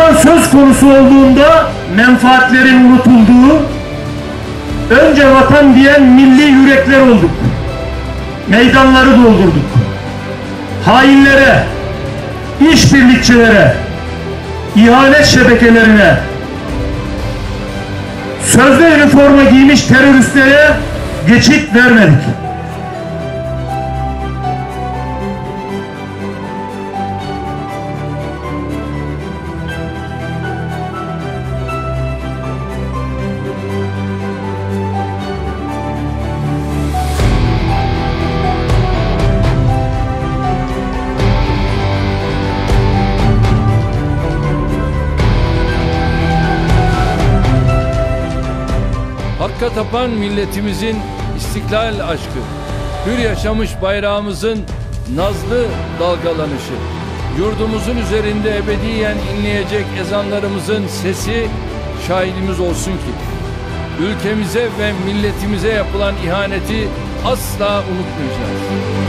vatan söz konusu olduğunda menfaatlerin unutulduğu, önce vatan diyen milli yürekler olduk. Meydanları doldurduk. Hainlere, işbirlikçilere, ihanet şebekelerine, sözde üniforma giymiş teröristlere geçit vermedik. Hakka tapan milletimizin istiklal aşkı, hür yaşamış bayrağımızın nazlı dalgalanışı, yurdumuzun üzerinde ebediyen inleyecek ezanlarımızın sesi şahidimiz olsun ki, ülkemize ve milletimize yapılan ihaneti asla unutmayacağız.